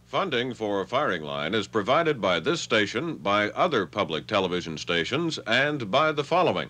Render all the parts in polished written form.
Funding for Firing Line is provided by this station, by other public television stations, and by the following.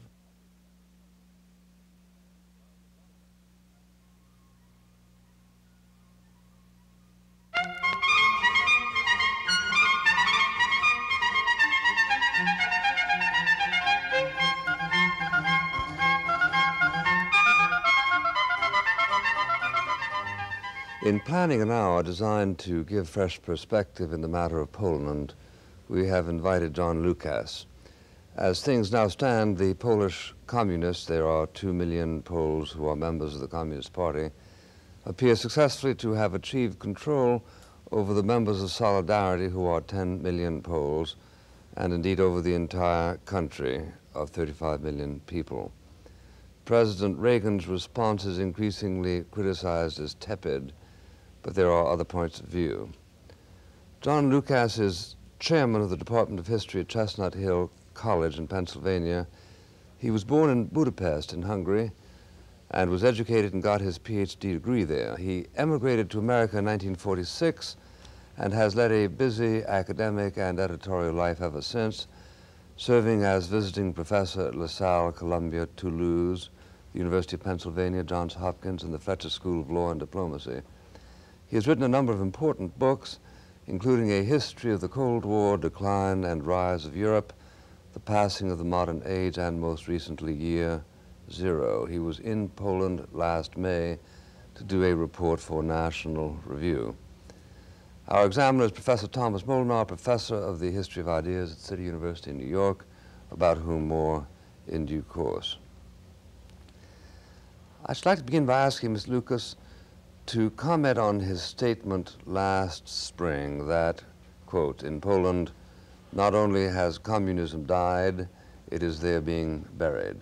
In planning an hour designed to give fresh perspective in the matter of Poland, we have invited John Lukacs. As things now stand, the Polish communists, there are 2 million Poles who are members of the Communist Party, appear successfully to have achieved control over the members of Solidarity, who are 10 million Poles, and indeed over the entire country of 35 million people. President Reagan's response is increasingly criticized as tepid, but there are other points of view. John Lukacs is chairman of the Department of History at Chestnut Hill College in Pennsylvania. He was born in Budapest in Hungary and was educated and got his PhD degree there. He emigrated to America in 1946 and has led a busy academic and editorial life ever since, serving as visiting professor at LaSalle, Columbia, Toulouse, the University of Pennsylvania, Johns Hopkins, and the Fletcher School of Law and Diplomacy. He has written a number of important books, including A History of the Cold War, Decline and Rise of Europe, The Passing of the Modern Age, and most recently, Year Zero. He was in Poland last May to do a report for National Review. Our examiner is Professor Thomas Molnar, professor of the History of Ideas at City University in New York, about whom more in due course. I'd like to begin by asking Ms. Lukacs to comment on his statement last spring that, quote, in Poland, not only has communism died, it is there being buried.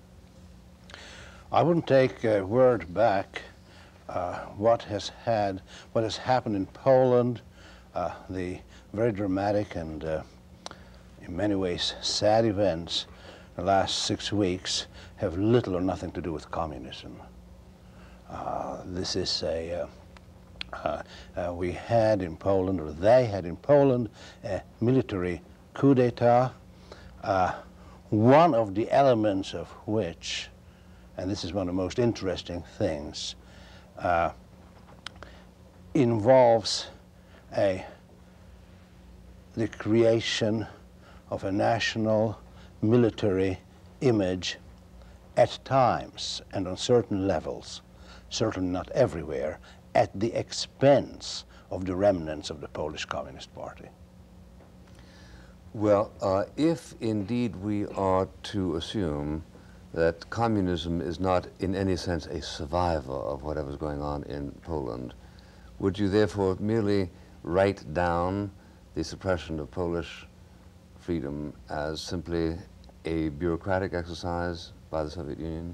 I wouldn't take a word back. What has happened in Poland, the very dramatic and in many ways sad events the last 6 weeks have little or nothing to do with communism. This is we had in Poland, or they had in Poland, a military coup d'etat, one of the elements of which, and this is one of the most interesting things, involves the creation of a national military image at times and on certain levels, certainly not everywhere, at the expense of the remnants of the Polish Communist Party. Well, if indeed we are to assume that communism is not in any sense a survivor of whatever's going on in Poland, would you therefore merely write down the suppression of Polish freedom as simply a bureaucratic exercise by the Soviet Union?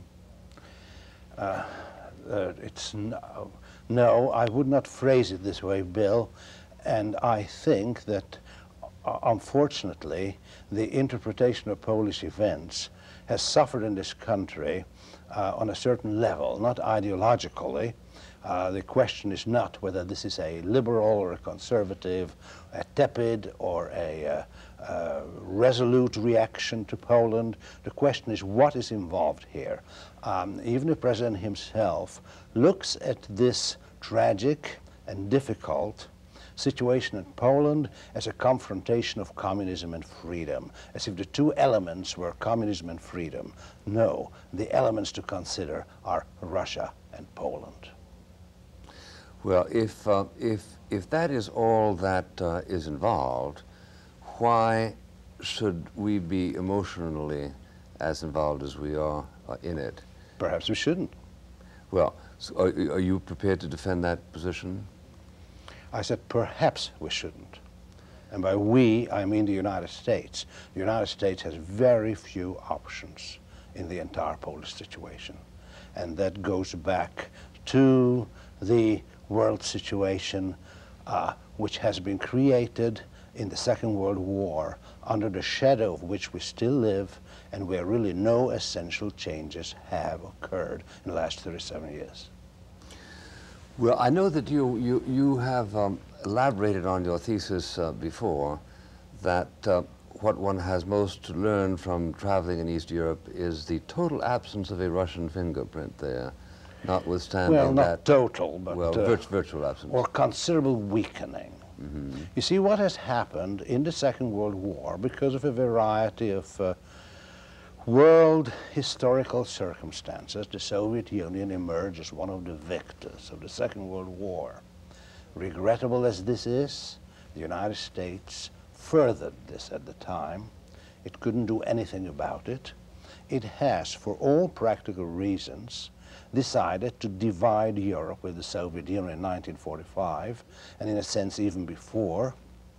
No, I would not phrase it this way, Bill, and I think that unfortunately the interpretation of Polish events has suffered in this country on a certain level, not ideologically. The question is not whether this is a liberal or a conservative, a tepid or a resolute reaction to Poland. The question is what is involved here. Even the president himself looks at this tragic and difficult situation in Poland as a confrontation of communism and freedom, as if the two elements were communism and freedom. No, the elements to consider are Russia and Poland. Well, if that is all that is involved, why should we be emotionally as involved as we are in it? Perhaps we shouldn't. Well, so are you prepared to defend that position? I said perhaps we shouldn't. And by we, I mean the United States. The United States has very few options in the entire Polish situation. And that goes back to the world situation which has been created in the Second World War, under the shadow of which we still live, and where really no essential changes have occurred in the last 37 years. Well, I know that you have elaborated on your thesis before, that what one has most to learn from traveling in East Europe is the total absence of a Russian fingerprint there, notwithstanding well, not that... total, but well, virtual absence. or considerable weakening. Mm-hmm. You see, what has happened in the Second World War, because of a variety of world historical circumstances, the Soviet Union emerged as one of the victors of the Second World War. Regrettable as this is, the United States furthered this at the time. It couldn't do anything about it. It has, for all practical reasons, decided to divide Europe with the Soviet Union in 1945, and in a sense even before.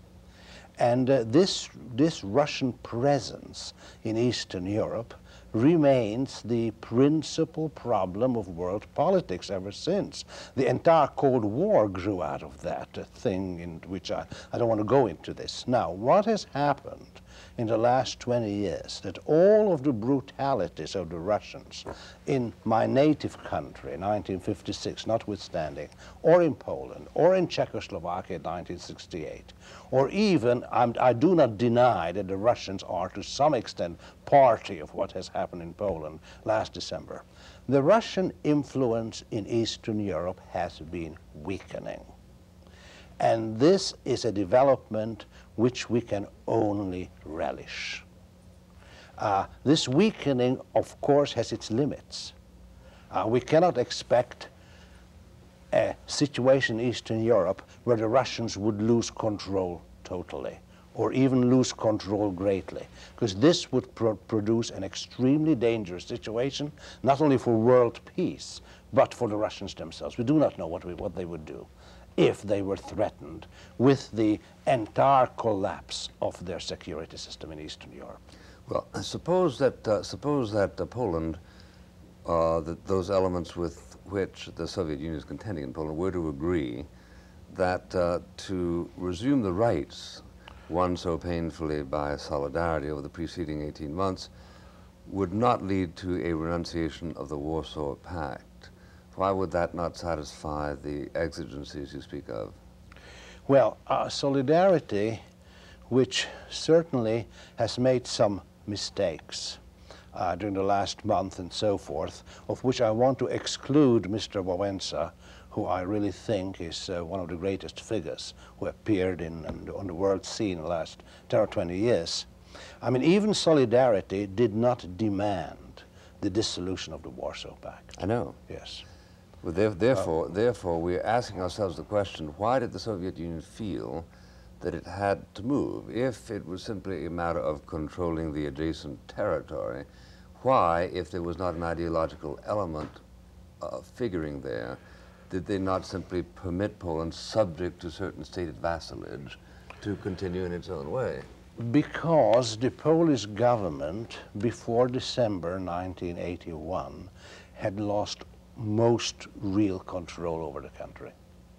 And this Russian presence in Eastern Europe remains the principal problem of world politics ever since. The entire Cold War grew out of that, a thing in which I don't want to go into this. Now, what has happened in the last 20 years, that all of the brutalities of the Russians in my native country, 1956 notwithstanding, or in Poland, or in Czechoslovakia in 1968, or even, I do not deny that the Russians are to some extent party of what has happened in Poland last December. The Russian influence in Eastern Europe has been weakening. And this is a development which we can only relish. This weakening, of course, has its limits. We cannot expect a situation in Eastern Europe where the Russians would lose control totally, or even lose control greatly, because this would produce an extremely dangerous situation, not only for world peace, but for the Russians themselves. We do not know what they would do if they were threatened with the entire collapse of their security system in Eastern Europe. Well, suppose that Poland, that those elements with which the Soviet Union is contending in Poland were to agree that to resume the rights won so painfully by Solidarity over the preceding 18 months would not lead to a renunciation of the Warsaw Pact. Why would that not satisfy the exigencies you speak of? Well, Solidarity, which certainly has made some mistakes during the last month and so forth, of which I want to exclude Mr. Wałęsa, who I really think is one of the greatest figures who appeared on the world scene in the last 10 or 20 years. I mean, even Solidarity did not demand the dissolution of the Warsaw Pact. I know. Yes. Well, therefore, we're asking ourselves the question, why did the Soviet Union feel that it had to move? If it was simply a matter of controlling the adjacent territory, why, if there was not an ideological element figuring there, did they not simply permit Poland, subject to certain stated vassalage, to continue in its own way? Because the Polish government, before December 1981, had lost most real control over the country.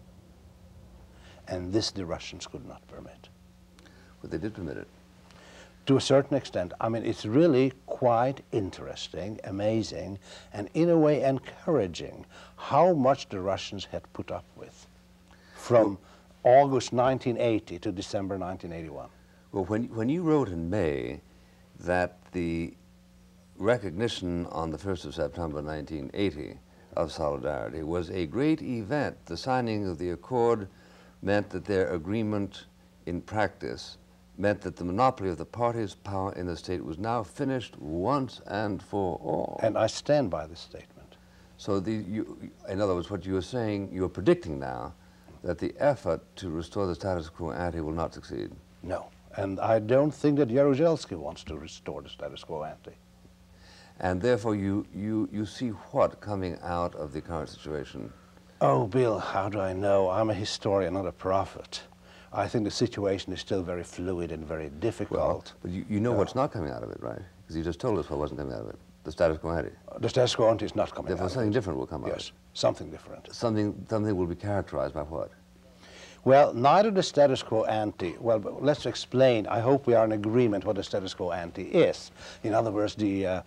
And this the Russians could not permit. But they did permit it. To a certain extent. I mean, it's really quite interesting, amazing, and in a way encouraging how much the Russians had put up with from August 1980 to December 1981. Well, when you wrote in May that the recognition on the 1st of September 1980 of Solidarity was a great event, the signing of the accord meant that their agreement in practice meant that the monopoly of the party's power in the state was now finished once and for all. And I stand by this statement. So in other words, what you are saying, you are predicting now that the effort to restore the status quo ante will not succeed. No, and I don't think that Jaruzelski wants to restore the status quo ante. And therefore you see what coming out of the current situation? Oh, Bill, how do I know? I'm a historian, not a prophet. I think the situation is still very fluid and very difficult. Well, but you know what's not coming out of it, right? Because you just told us what wasn't coming out of it. The status quo ante. The status quo ante is not coming out of it. Therefore something different will come out of it. Yes, something different. Something will be characterized by what? Well, neither the status quo ante, well, but let's explain. I hope we are in agreement what the status quo ante is. In other words, the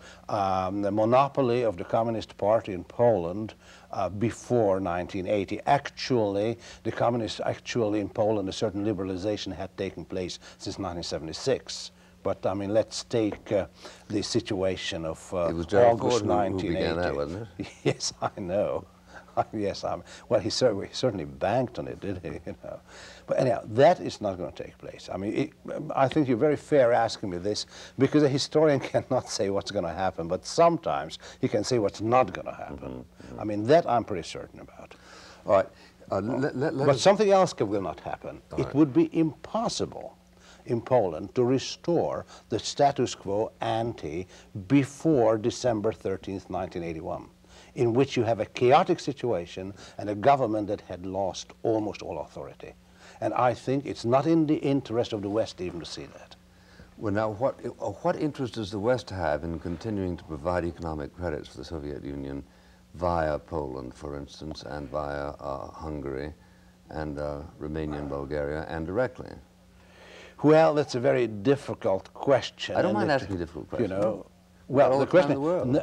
monopoly of the Communist Party in Poland before 1980. Actually, the communists in Poland, a certain liberalization had taken place since 1976. But I mean, let's take the situation of August 1980. Who began that, wasn't it? Yes, I know. Yes, well, he certainly banked on it, did he? You know, but anyhow, that is not going to take place. I mean, I think you're very fair asking me this, because a historian cannot say what's going to happen, but sometimes he can say what's not going to happen. I mean, that I'm pretty certain about. All right. But something else will not happen. It would be impossible in Poland to restore the status quo ante before December 13th, 1981. In which you have a chaotic situation and a government that had lost almost all authority. And I think it's not in the interest of the West even to see that. Well, now, what interest does the West have in continuing to provide economic credits for the Soviet Union via Poland, for instance, and via Hungary and Romania and Bulgaria, and directly? Well, that's a very difficult question. I don't mind asking a difficult question. You know, well, the question,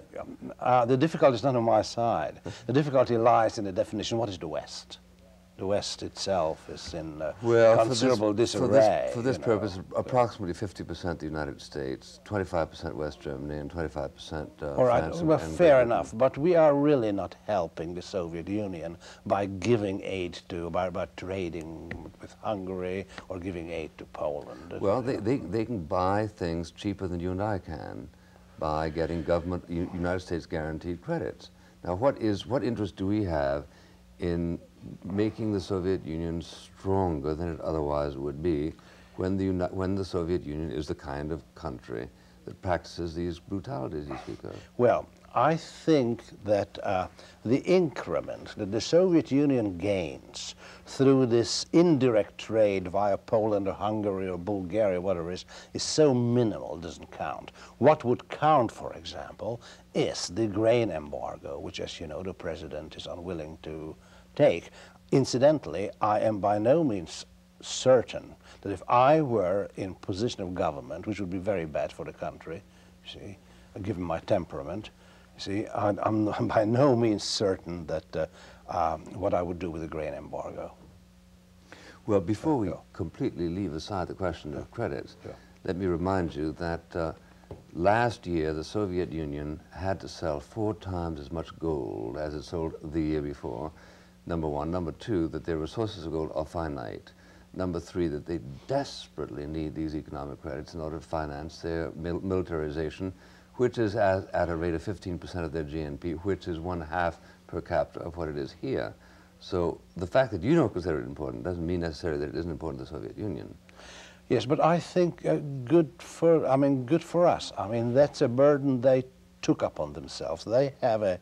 the difficulty is not on my side. The difficulty lies in the definition. What is the West? The West itself is in considerable disarray. For this purpose, approximately 50% the United States, 25% West Germany, and 25% all right, France. Well, fair enough. But we are really not helping the Soviet Union by giving aid to, by trading with Hungary or giving aid to Poland. Well, they can buy things cheaper than you and I can, by getting government, United States guaranteed credits. Now, what interest do we have in making the Soviet Union stronger than it otherwise would be when the Soviet Union is the kind of country that practices these brutalities you speak of? Well, I think that the increment that the Soviet Union gains through this indirect trade via Poland or Hungary or Bulgaria, whatever it is so minimal it doesn't count. What would count, for example, is the grain embargo, which, as you know, the president is unwilling to take. Incidentally, I am by no means certain that if I were in position of government, which would be very bad for the country, you see, given my temperament, see, I'm by no means certain that what I would do with the grain embargo. Well, before we completely leave aside the question of credits, let me remind you that last year the Soviet Union had to sell 4 times as much gold as it sold the year before, number one. Number two, that their resources of gold are finite. Number three, that they desperately need these economic credits in order to finance their militarization, which is at a rate of 15% of their GNP, which is 1/2 per capita of what it is here. So the fact that you don't consider it important doesn't mean necessarily that it isn't important to the Soviet Union. Yes, but I think good for us. I mean, that's a burden they took upon themselves. They have a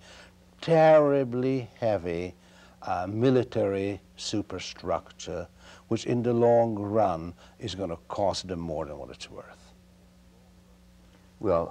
terribly heavy military superstructure, which in the long run is going to cost them more than what it's worth. Well,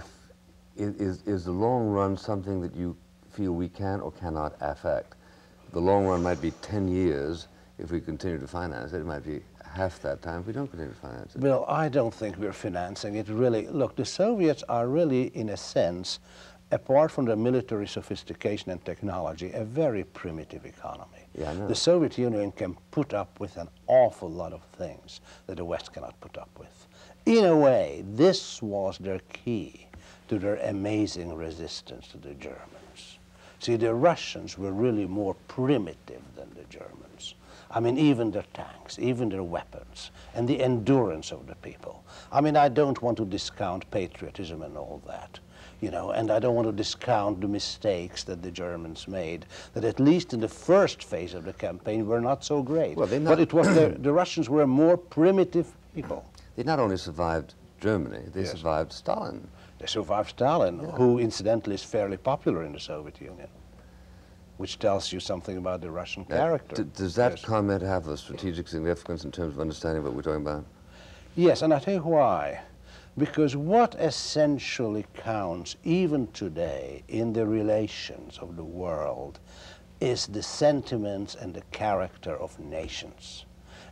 is the long run something that you feel we can or cannot affect? The long run might be 10 years if we continue to finance it. It might be half that time if we don't continue to finance it. Well, I don't think we're financing it really. Look, the Soviets are really, in a sense, apart from their military sophistication and technology, a very primitive economy. Yeah, I know. The Soviet Union can put up with an awful lot of things that the West cannot put up with. In a way, this was their key to their amazing resistance to the Germans. See, the Russians were really more primitive than the Germans. I mean, even their tanks, even their weapons, and the endurance of the people. I mean, I don't want to discount patriotism and all that, you know, and I don't want to discount the mistakes that the Germans made, that at least in the first phase of the campaign were not so great. Well, but it was the Russians were a more primitive people. They not only survived Germany, they survived Stalin. They survived Stalin, who incidentally is fairly popular in the Soviet Union, which tells you something about the Russian character. Does that comment have a strategic significance in terms of understanding what we're talking about? Yes, and I tell you why. Because what essentially counts, even today, in the relations of the world is the sentiments and the character of nations.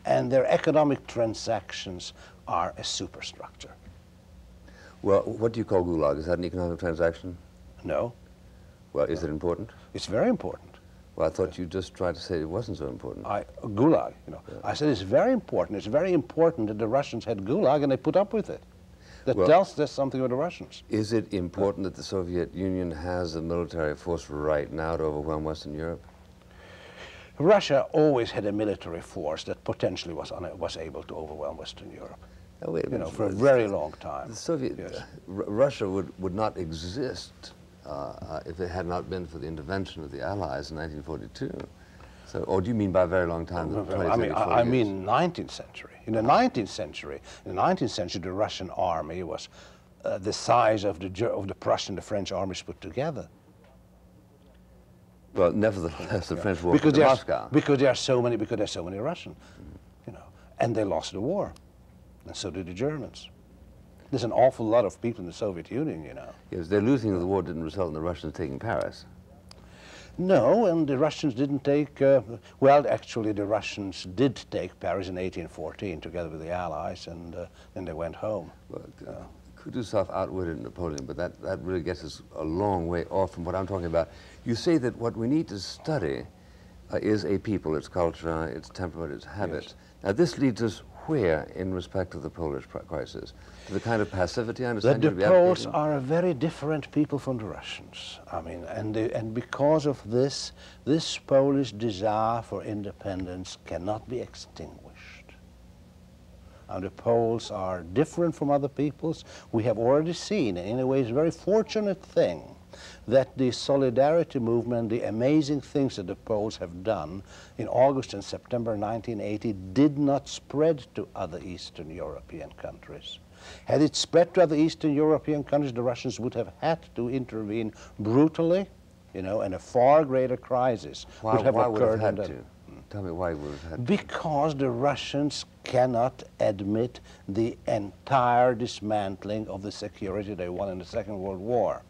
and their economic transactions are a superstructure. Well, what do you call gulag? Is that an economic transaction? No, Well, is it important? it's very important. Well, I thought you just tried to say it wasn't so important. Gulag, you know. I said it's very important. It's very important that the Russians had gulag and they put up with it. That tells us something about the Russians. Is it important that the Soviet Union has a military force right now to overwhelm Western Europe? Russia always had a military force that potentially was able to overwhelm Western Europe. Oh, wait a minute. For a very long time. The Soviet, Yes. Russia would not exist if it had not been for the intervention of the Allies in 1942. So, or do you mean by a very long time? I mean 19th century. In the 19th century, the Russian army was the size of the Prussian, the French armies put together. Well, nevertheless, the French walked into Moscow. Because there are so many Russians, you know, and they lost the war, and so did the Germans. There's an awful lot of people in the Soviet Union, you know. Yes, their losing of the war didn't result in the Russians taking Paris. No, and the Russians didn't take, well, actually the Russians did take Paris in 1814 together with the Allies, and then they went home. Well, Kutuzov outwitted Napoleon, but that really gets us a long way off from what I'm talking about. You say that what we need to study is a people, its culture, its temperament, its habits. Yes. Now this leads us where in respect to the Polish crisis? To the kind of passivity, I understand? The Poles are a very different people from the Russians. I mean, and because of this Polish desire for independence cannot be extinguished. And the Poles are different from other peoples. We have already seen, in a way, it's a very fortunate thing that the solidarity movement, the amazing things that the Poles have done in August and September 1980 did not spread to other Eastern European countries. Had it spread to other Eastern European countries, the Russians would have had to intervene brutally, you know, and a far greater crisis would have occurred. Why would have had to? Tell me why would have had to. Because the Russians cannot admit the entire dismantling of the security they won in the Second World War.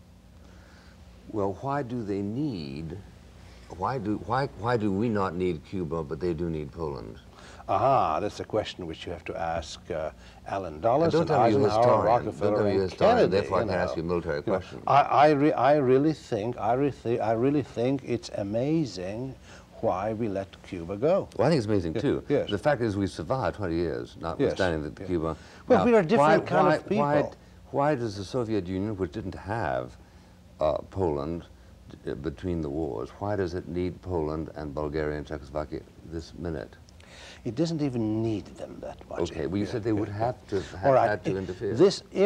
Well, why do they need, why do we not need Cuba, but they do need Poland? That's a question which you have to ask Allen Dulles and Eisenhower, Rockefeller, and Kennedy. Therefore, I can ask you a military question. I really think it's amazing why we let Cuba go. Well, I think it's amazing too. Yes. The fact is, we survived 20 years, notwithstanding that Cuba. Well, now, we are different kind of people. Why does the Soviet Union, which didn't have Poland between the wars, why does it need Poland and Bulgaria and Czechoslovakia this minute? It doesn't even need them that much. Okay, well, you said they would have to had to interfere.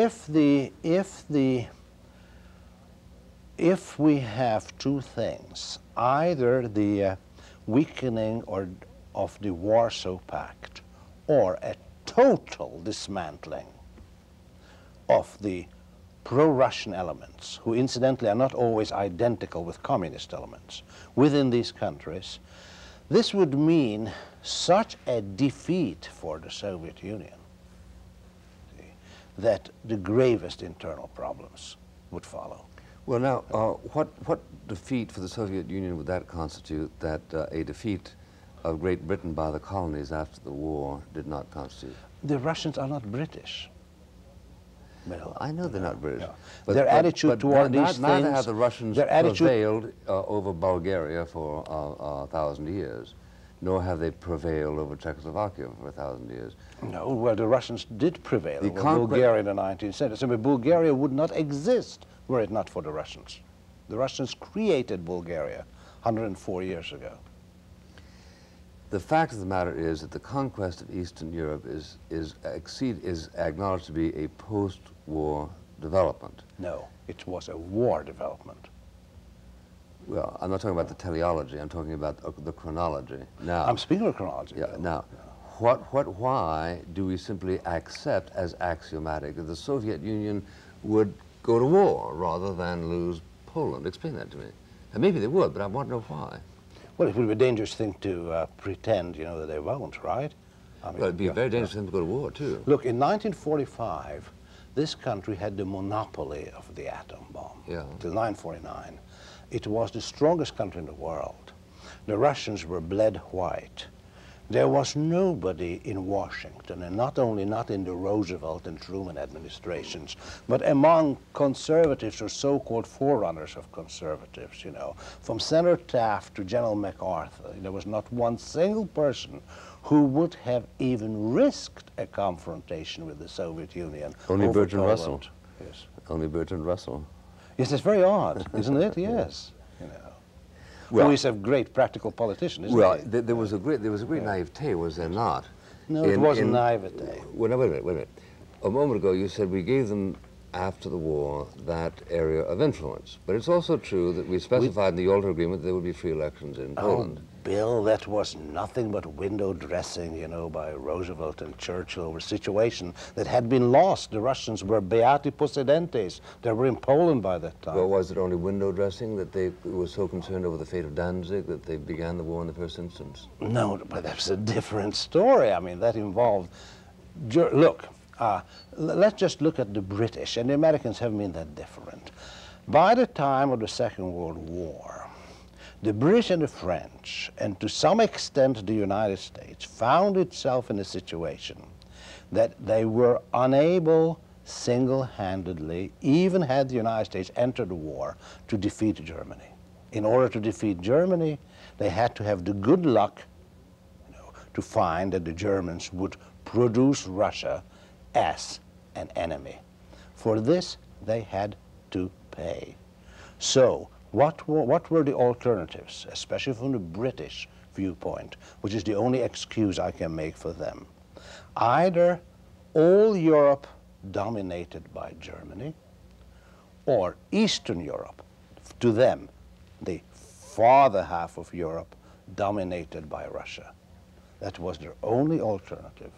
If we have two things, either the weakening of the Warsaw Pact or a total dismantling of the pro-Russian elements, who incidentally are not always identical with communist elements, within these countries, this would mean such a defeat for the Soviet Union that the gravest internal problems would follow. Well, now, what defeat for the Soviet Union would that constitute that a defeat of Great Britain by the colonies after the war did not constitute? The Russians are not British. Well, I know they're not British. Yeah. But their attitude toward these things... Neither have the Russians prevailed over Bulgaria for 1,000 years, nor have they prevailed over Czechoslovakia for 1,000 years. No, well, the Russians did prevail over Bulgaria in the 19th century. So Bulgaria would not exist were it not for the Russians. The Russians created Bulgaria 104 years ago. The fact of the matter is that the conquest of Eastern Europe is acknowledged to be a post-war development. No, it was a war development. Well, I'm not talking about the teleology. I'm talking about the chronology. Now, I'm speaking of chronology. Yeah. Now, why do we simply accept as axiomatic that the Soviet Union would go to war rather than lose Poland? Explain that to me. And maybe they would, but I want to know why. Well, it would be a dangerous thing to pretend, you know, that they won't, right? I mean, well, it'd be a very dangerous thing to go to war, too. Look, in 1945, this country had the monopoly of the atom bomb. Yeah. Till 1949. It was the strongest country in the world. The Russians were bled white. There was nobody in Washington, and not only not in the Roosevelt and Truman administrations, but among conservatives or so-called forerunners of conservatives, you know, from Senator Taft to General MacArthur, there was not one single person who would have even risked a confrontation with the Soviet Union. Only over Bertrand Poland. Russell. Yes. Only Bertrand Russell. Yes, it's very odd, isn't it? Yes. You know. Well, who is a great practical politician, isn't well, he? there was a great naivete, was there not? No, it wasn't naivete. Well, no, wait a minute. A moment ago, you said we gave them, after the war, that area of influence. But it's also true that we specified in the Yalta Agreement there would be free elections in Poland. Bill, that was nothing but window dressing, you know, by Roosevelt and Churchill over a situation that had been lost. The Russians were beati possidentes. They were in Poland by that time. Well, was it only window dressing that they were so concerned over the fate of Danzig that they began the war in the first instance? No, but that's a different story. I mean, that involved... Look, let's just look at the British, and the Americans haven't been that different. By the time of the Second World War, the British and the French, and to some extent the United States, found itself in a situation that they were unable single-handedly, even had the United States entered the war, to defeat Germany. In order to defeat Germany, they had to have the good luck, you know, to find that the Germans would produce Russia as an enemy. For this, they had to pay. So, what were the alternatives, especially from the British viewpoint, which is the only excuse I can make for them? Either all Europe dominated by Germany, or Eastern Europe, to them, the farther half of Europe, dominated by Russia. That was their only alternative.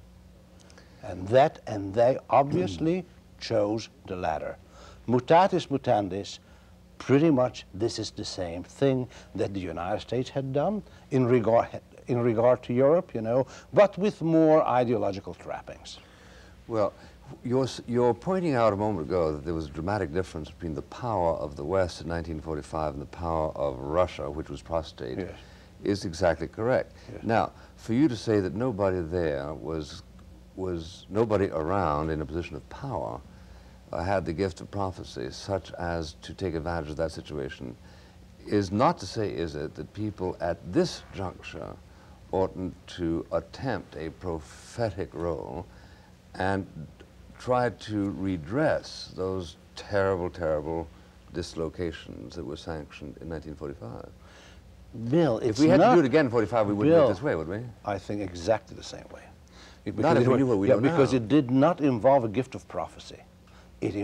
And they obviously chose the latter. Mutatis mutandis, pretty much this is the same thing that the United States had done in regard to Europe, you know, but with more ideological trappings. Well, you're pointing out a moment ago that there was a dramatic difference between the power of the West in 1945 and the power of Russia, which was prostate, Yes. is exactly correct. Yes. Now, for you to say that nobody there was nobody around in a position of power had the gift of prophecy, such as to take advantage of that situation, is not to say, is it, that people at this juncture oughtn't to attempt a prophetic role and try to redress those terrible, terrible dislocations that were sanctioned in 1945. Bill, If we had to do it again in 45, we wouldn't do it this way, would we? I think exactly the same way. Not if we knew what we know because now. it did not involve a gift of prophecy. It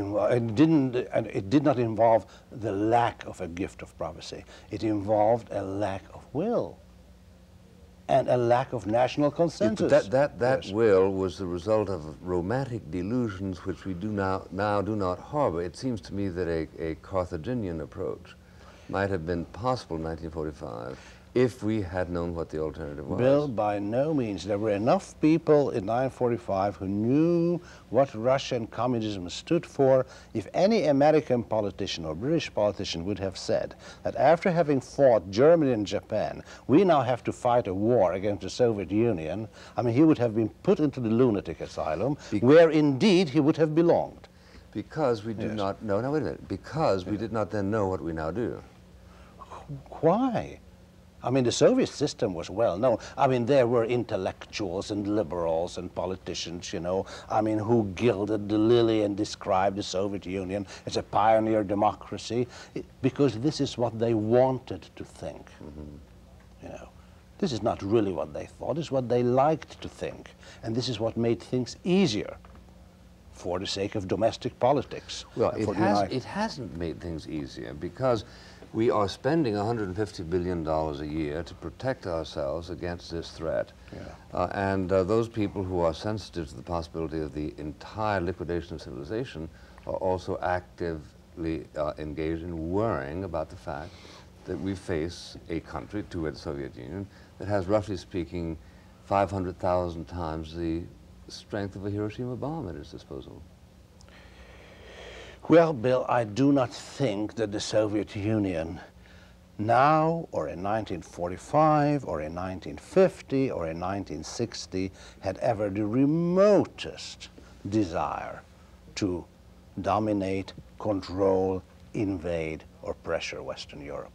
did not involve the lack of a gift of prophecy. It involved a lack of will and a lack of national consensus. But that Yes. will was the result of romantic delusions which we do now do not harbor. It seems to me that a Carthaginian approach might have been possible in 1945 if we had known what the alternative was. Bill, by no means. There were enough people in 1945 who knew what Russian communism stood for. If any American politician or British politician would have said that after having fought Germany and Japan, we now have to fight a war against the Soviet Union, I mean, he would have been put into the lunatic asylum, where indeed he would have belonged. Because we do not know, now wait a minute, because we did not then know what we now do. Why? I mean, the Soviet system was well known. I mean, there were intellectuals and liberals and politicians, you know, I mean, who gilded the lily and described the Soviet Union as a pioneer democracy, because this is what they wanted to think, you know. This is not really what they thought, it's what they liked to think. And this is what made things easier for the sake of domestic politics. Well, it hasn't made things easier because we are spending $150 billion a year to protect ourselves against this threat. And those people who are sensitive to the possibility of the entire liquidation of civilization are also actively engaged in worrying about the fact that we face a country, the Soviet Union, that has, roughly speaking, 500,000 times the strength of a Hiroshima bomb at its disposal. Well, Bill, I do not think that the Soviet Union now or in 1945 or in 1950 or in 1960 had ever the remotest desire to dominate, control, invade, or pressure Western Europe.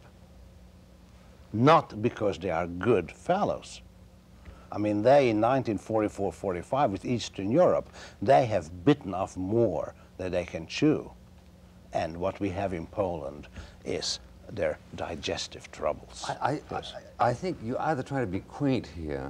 Not because they are good fellows. I mean, they in 1944-45 with Eastern Europe, they have bitten off more than they can chew. And what we have in Poland is their digestive troubles. I think you're either trying to be quaint here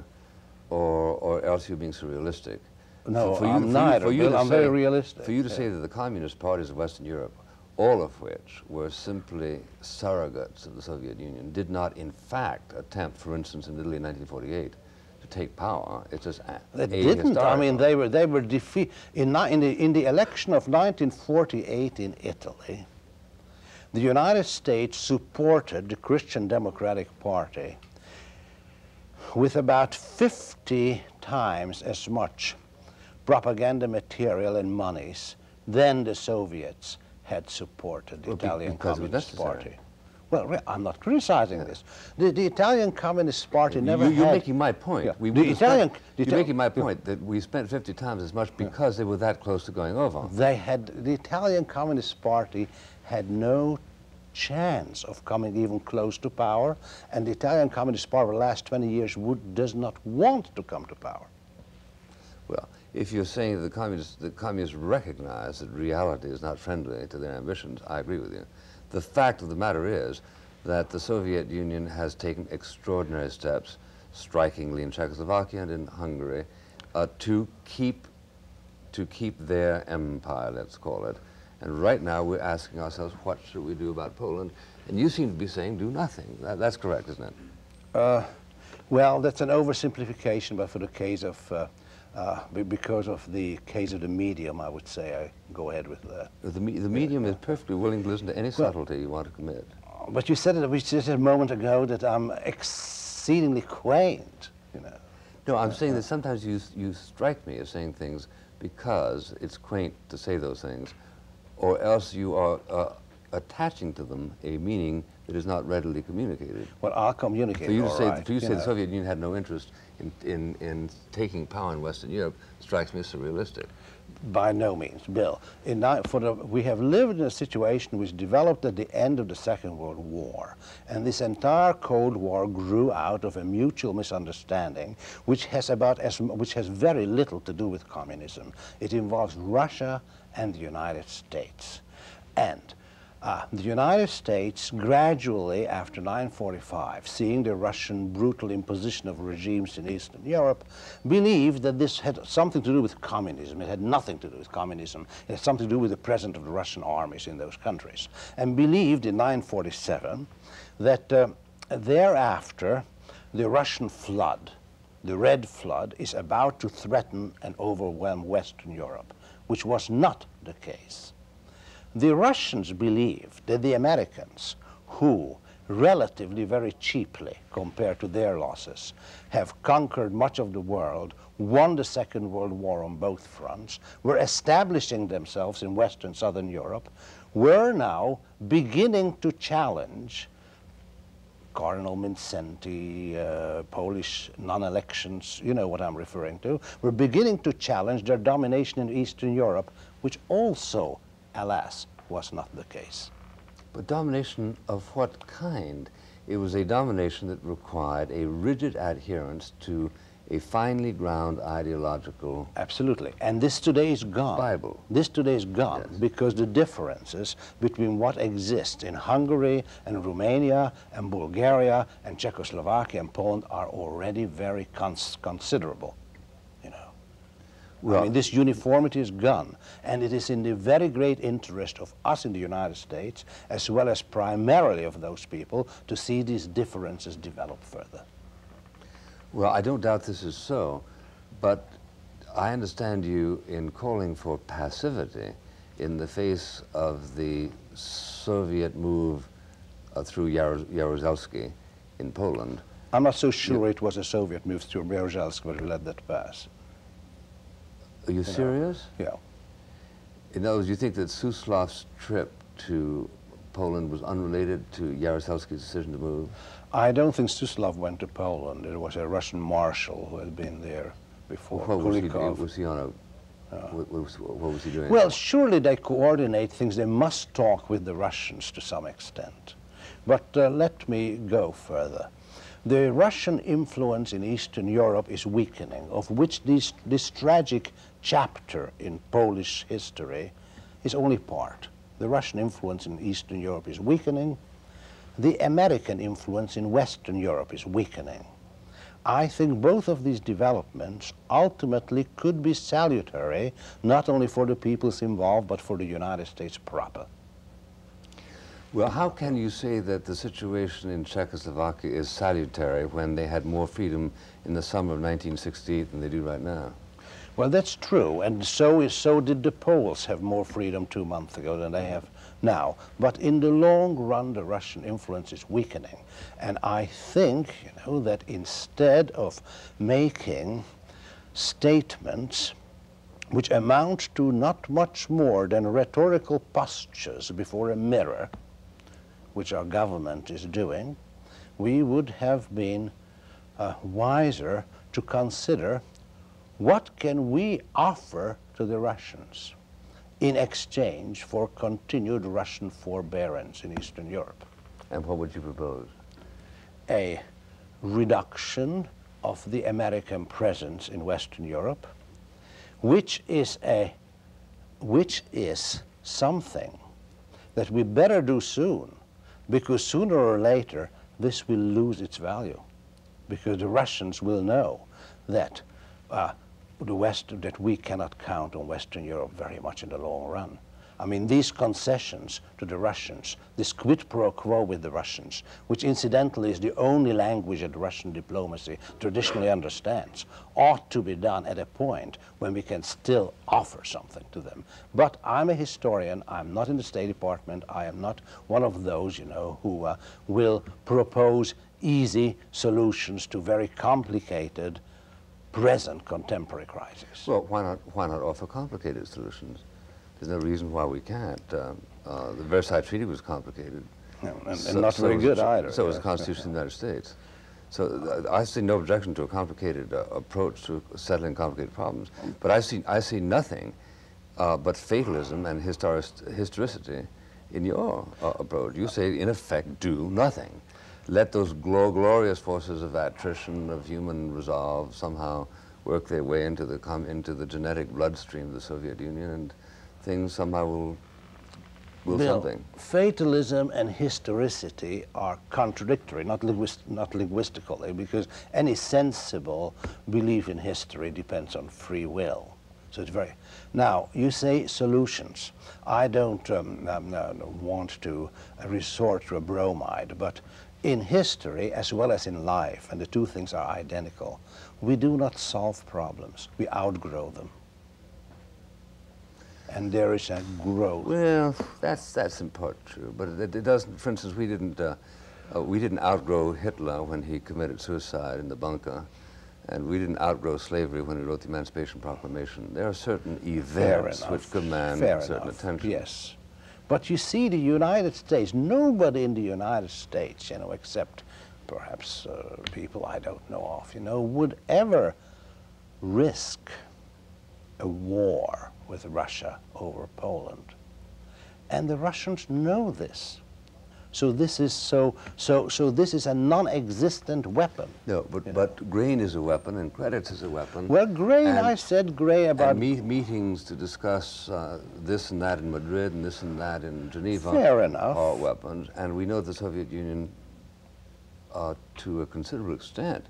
or else you're being surrealistic. No, I'm neither, Bill. I'm very realistic. For you to say that the communist parties of Western Europe, all of which were simply surrogates of the Soviet Union, did not in fact attempt, for instance, in Italy in 1948, to take power. It's just they didn't. I mean, they were defeated in the election of 1948 in Italy. The United States supported the Christian Democratic Party with about 50 times as much propaganda material and monies than the Soviets had supported the Italian Communist Party. Well, I'm not criticizing this. The Italian Communist Party never You're had... making my point. Yeah. You're making my point that we spent 50 times as much because they were that close to going over. The Italian Communist Party had no chance of coming even close to power, and the Italian Communist Party for the last 20 years does not want to come to power. Well, if you're saying that the communists recognize that reality is not friendly to their ambitions, I agree with you. The fact of the matter is that the Soviet Union has taken extraordinary steps, strikingly in Czechoslovakia and in Hungary, to keep their empire, let's call it. And right now we're asking ourselves, what should we do about Poland? And you seem to be saying, do nothing. That's correct, isn't it? Well, that's an oversimplification, but for the case of because of the case of the medium, I would say I go ahead with that. The medium is perfectly willing to listen to any subtlety you want to commit. But you said we just a moment ago that I'm exceedingly quaint, you know. No, I'm saying that sometimes you strike me as saying things because it's quaint to say those things, or else you are attaching to them a meaning that is not readily communicated. Well, I'll communicate. For you to say, right, the Soviet Union had no interest in taking power in Western Europe strikes me as surrealistic. By no means, Bill. We have lived in a situation which developed at the end of the Second World War, and this entire Cold War grew out of a mutual misunderstanding, which has very little to do with communism. It involves Russia and the United States, and the United States gradually, after 1945, seeing the Russian brutal imposition of regimes in Eastern Europe, believed that this had something to do with communism. It had nothing to do with communism. It had something to do with the presence of the Russian armies in those countries. And believed in 1947 that thereafter the Russian flood, the Red Flood, is about to threaten and overwhelm Western Europe, which was not the case. The Russians believed that the Americans, who relatively very cheaply, compared to their losses, have conquered much of the world, won the Second World War on both fronts, were establishing themselves in Western Southern Europe, were now beginning to challenge Cardinal Mindszenty, Polish non-elections, you know what I'm referring to, were beginning to challenge their domination in Eastern Europe, which also, alas, was not the case. But domination of what kind? It was a domination that required a rigid adherence to a finely ground ideological... Absolutely. And this today is gone. Bible. This today is gone, yes, because the differences between what exists in Hungary and Romania and Bulgaria and Czechoslovakia and Poland are already very considerable. Well, I mean, this uniformity is gone, and it is in the very great interest of us in the United States, as well as primarily of those people, to see these differences develop further. Well, I don't doubt this is so, but I understand you in calling for passivity in the face of the Soviet move through Jaruzelski in Poland. I'm not so sure it was a Soviet move through Jaruzelski, but we let that pass. Are you serious? Yeah. In other words, you think that Suslov's trip to Poland was unrelated to Jaruzelski's decision to move? I don't think Suslov went to Poland. It was a Russian marshal who had been there before. What was he, Kulikov. was he on a, what was he doing? Well, surely they coordinate things. They must talk with the Russians to some extent. But let me go further. The Russian influence in Eastern Europe is weakening, of which this tragic chapter in Polish history is only part. The Russian influence in Eastern Europe is weakening. The American influence in Western Europe is weakening. I think both of these developments ultimately could be salutary, not only for the peoples involved, but for the United States proper. Well, how can you say that the situation in Czechoslovakia is salutary when they had more freedom in the summer of 1968 than they do right now? Well, that's true, and so did the Poles have more freedom 2 months ago than they have now. But in the long run, the Russian influence is weakening. And I think, that instead of making statements which amount to not much more than rhetorical postures before a mirror, which our government is doing, we would have been wiser to consider what can we offer to the Russians in exchange for continued Russian forbearance in Eastern Europe. And what would you propose? A reduction of the American presence in Western Europe, which is something that we better do soon, because sooner or later this will lose its value, because the Russians will know that that we cannot count on Western Europe very much in the long run. I mean, these concessions to the Russians, this quid pro quo with the Russians, which incidentally is the only language that Russian diplomacy traditionally understands, ought to be done at a point when we can still offer something to them. But I'm a historian, I'm not in the State Department, I am not one of those, who will propose easy solutions to very complicated present contemporary crisis. Well, why not offer complicated solutions? There's no reason why we can't. The Versailles Treaty was complicated. And not very good either. So was the Constitution of the United States. So I see no objection to a complicated approach to settling complicated problems. But I see nothing but fatalism and historicity in your approach. You say, in effect, do nothing. Let those glorious forces of attrition, of human resolve, somehow work their way into the genetic bloodstream of the Soviet Union, and things somehow will Bill, something. Fatalism and historicity are contradictory, not linguistically, because any sensible belief in history depends on free will. So it's very... Now, you say solutions. I don't want to resort to a bromide, but in history, as well as in life, and the two things are identical, we do not solve problems, we outgrow them. And there is a growth. Well, that's in part true, but it doesn't. For instance, we didn't outgrow Hitler when he committed suicide in the bunker, and we didn't outgrow slavery when he wrote the Emancipation Proclamation. There are certain events which command certain attention. Yes, but you see, the United States. Nobody in the United States, except perhaps people I don't know of, would ever risk a war with Russia over Poland. And the Russians know this. So this is so this is a non-existent weapon. No, but grain is a weapon and credits is a weapon. Well, grain, I said grain about... meetings to discuss this and that in Madrid and this and that in Geneva. Fair enough. Are weapons. And we know the Soviet Union, to a considerable extent,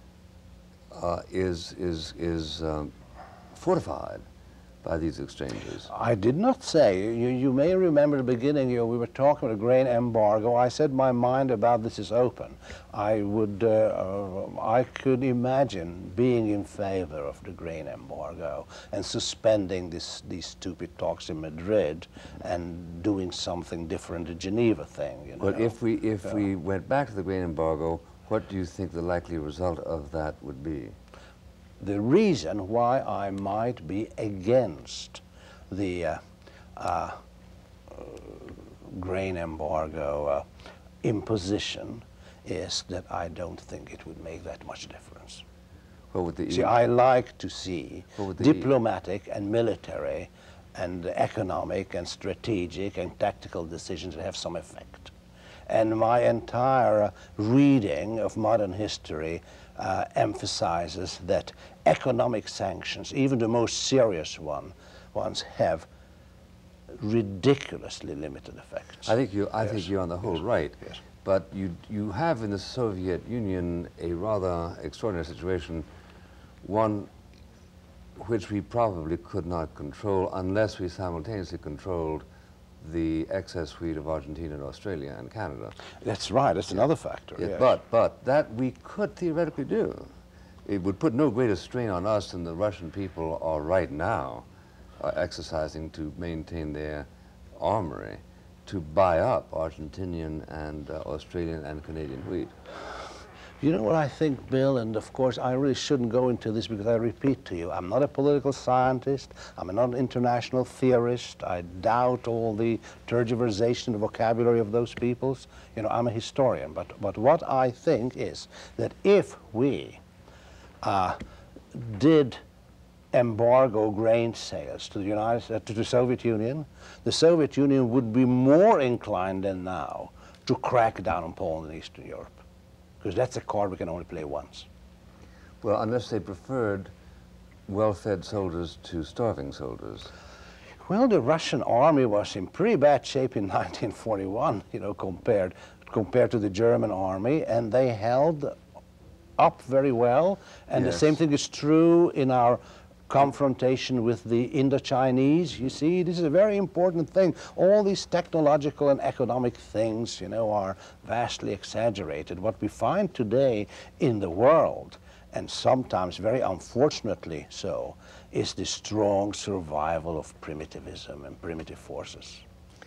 is fortified by these exchanges. I did not say. You may remember the beginning, we were talking about a grain embargo. I said my mind about this is open. I could imagine being in favor of the grain embargo and suspending these stupid talks in Madrid and doing something different, the Geneva thing. But if we went back to the grain embargo, what do you think the likely result of that would be? The reason why I might be against the grain embargo imposition is that I don't think it would make that much difference. Well, with the See, I like to see with the diplomatic and military and economic and strategic and tactical decisions that have some effect. And my entire reading of modern history emphasizes that economic sanctions, even the most serious ones, have ridiculously limited effects. I think you're on the whole right. Yes. But you have in the Soviet Union a rather extraordinary situation, one which we probably could not control unless we simultaneously controlled the excess wheat of Argentina and Australia and Canada. That's right, that's another factor. Yes. Yes. But that we could theoretically do. It would put no greater strain on us than the Russian people are right now exercising to maintain their armory, to buy up Argentinian and Australian and Canadian wheat. You know what I think, Bill, and of course I really shouldn't go into this because I repeat to you, I'm not a political scientist, I'm not an international theorist, I doubt all the tergiversation, the vocabulary of those peoples. You know, I'm a historian, but what I think is that if we did embargo grain sales to the Soviet Union would be more inclined than now to crack down on Poland and Eastern Europe. Because that's a card we can only play once. Well, unless they preferred well-fed soldiers to starving soldiers. Well, the Russian army was in pretty bad shape in 1941, you know, compared to the German army, and they held up very well. And Yes. the same thing is true in our confrontation with the Indo-Chinese. You see, this is a very important thing. All these technological and economic things, you know, are vastly exaggerated. What we find today in the world, and sometimes very unfortunately so, is the strong survival of primitivism and primitive forces.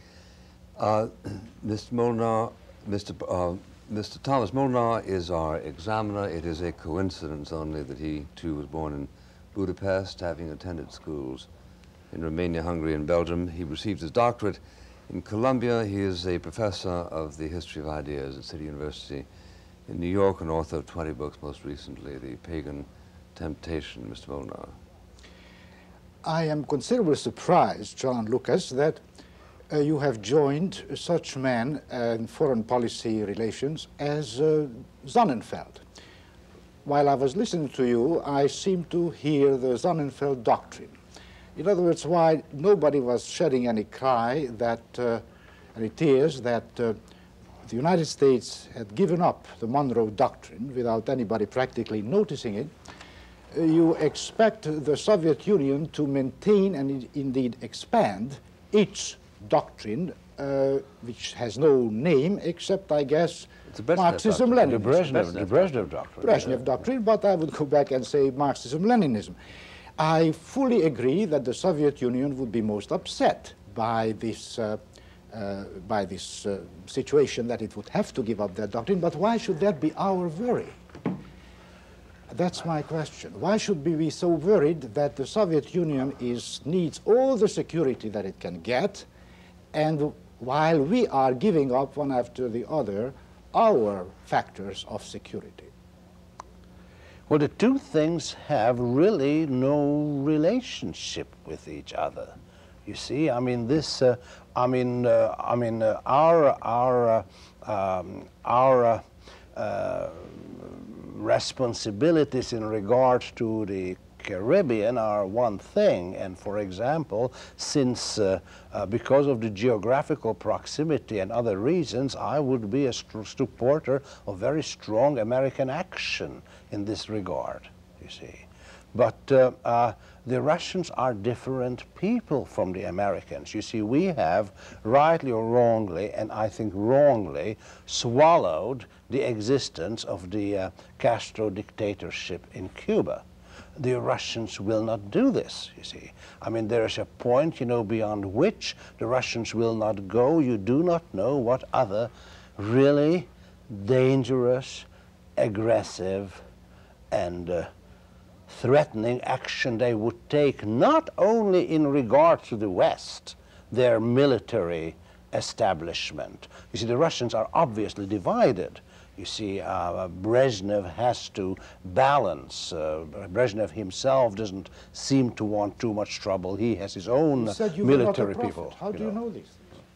Mr. Molnar, Mr. Thomas Molnar is our examiner. It is a coincidence only that he too was born in Budapest, having attended schools in Romania, Hungary, and Belgium. He received his doctorate in Columbia. He is a professor of the history of ideas at City University in New York and author of 20 books, most recently, The Pagan Temptation. Mr. Molnar. I am considerably surprised, John Lucas, that you have joined such men in foreign policy relations as Sonnenfeld. While I was listening to you, I seemed to hear the Sonnenfeld doctrine. In other words, why nobody was shedding any cry that, any tears that the United States had given up the Monroe Doctrine without anybody practically noticing it. You expect the Soviet Union to maintain and indeed expand its doctrine, which has no name except, I guess, Marxism-Leninism. The Brezhnev doctrine. Brezhnev doctrine, but I would go back and say Marxism-Leninism. I fully agree that the Soviet Union would be most upset by this situation that it would have to give up that doctrine, but why should that be our worry? That's my question. Why should we be so worried that the Soviet Union needs all the security that it can get, and while we are giving up one after the other our factors of security? Well, the two things have really no relationship with each other. You see, I mean, this, our responsibilities in regard to the Caribbean are one thing, and for example, since because of the geographical proximity and other reasons, I would be a supporter of very strong American action in this regard, you see. But the Russians are different people from the Americans. You see, we have, rightly or wrongly, and I think wrongly, swallowed the existence of the Castro dictatorship in Cuba. The Russians will not do this, you see. I mean, there is a point, you know, beyond which the Russians will not go. You do not know what other really dangerous, aggressive, and threatening action they would take, not only in regard to the West, their military establishment. You see, the Russians are obviously divided. You see, Brezhnev has to balance. Brezhnev himself doesn't seem to want too much trouble. He has his own military people. How do you know this?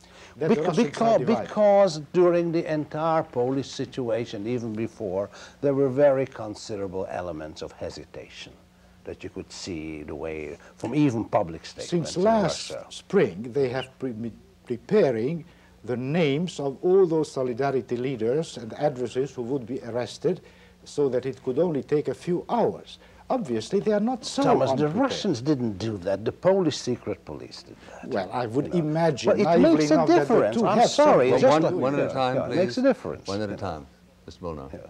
Because during the entire Polish situation, even before, there were very considerable elements of hesitation that you could see the way from even public statements. Since last spring, they have been preparing the names of all those Solidarity leaders and adversaries who would be arrested so that it could only take a few hours. Obviously, they are not so Thomas, unprepared. the Russians didn't do that. The Polish secret police did that. Well, I would imagine. But it makes a difference. I'm sorry. One at a time, please. It makes a difference. One at a time. Mr. Molnar. Yeah.